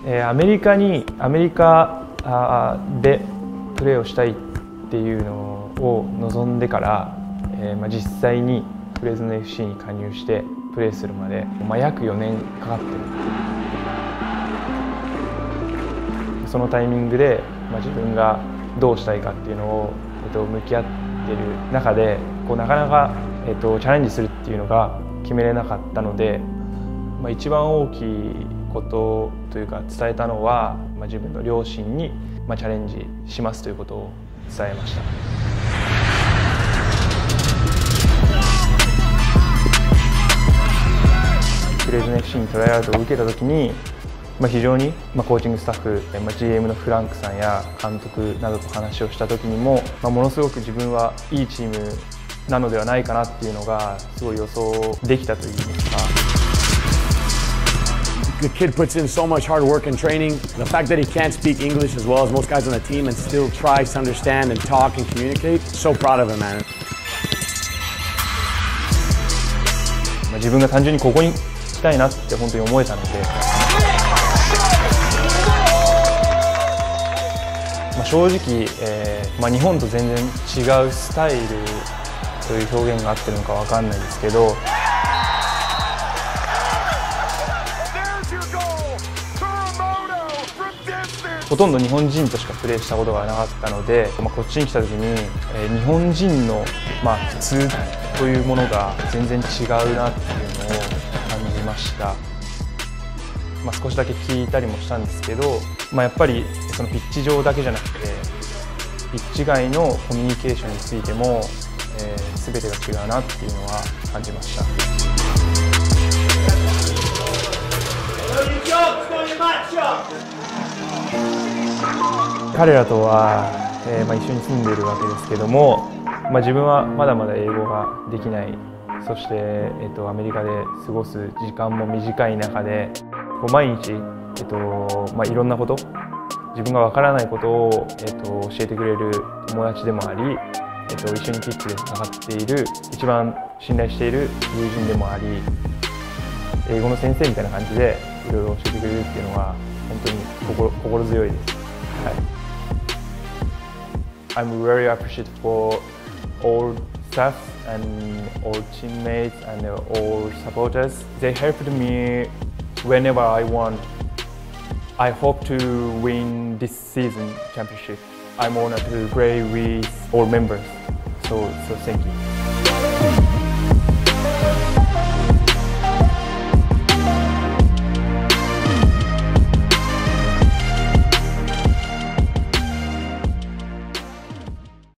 アメリカでプレーをしたいっていうのを望んでから、実際にフレズノ FC に加入してプレーするまで、約4年かかってる。そのタイミングで、自分がどうしたいかっていうのを、向き合っている中でなかなか、チャレンジするっていうのが決めれなかったので、一番大きいことというか伝えたのは、自分の両親に、チャレンジしますということを伝えました。フレズノ FC にトライアウトを受けたときに、非常にコーチングスタッフ、GM のフランクさんや監督などと話をしたときにも、ものすごく自分はいいチームなのではないかなっていうのがすごい予想できたといいますか。 The kid puts in so much hard work and training. The fact that he can't speak English as well as most guys on the team and still tries to understand and talk and communicate, so proud of him, man. 自分が単純にここに来たいなって本当に思えたので、正直、日本と全然違うスタイルという表現が合ってるのかわかんないですけど、ほとんど日本人としかプレーしたことがなかったので、こっちに来た時に、日本人の、普通というものが全然違うなっていうのを感じました。少しだけ聞いたりもしたんですけど、やっぱりそのピッチ上だけじゃなくてピッチ外のコミュニケーションについても、全てが違うなっていうのは感じました。彼らとは、一緒に住んでいるわけですけども、自分はまだまだ英語ができない、そして、アメリカで過ごす時間も短い中で毎日、いろんなこと、自分がわからないことを、教えてくれる友達でもあり、一緒にピッチで戦っている一番信頼している友人でもあり、英語の先生みたいな感じでいろいろ教えてくれるっていうのは本当に心強いです。はい。I'm very appreciative for all staff and all teammates and all supporters. They helped me whenever I want. I hope to win this season championship. I'm honored to play with all members. So thank you.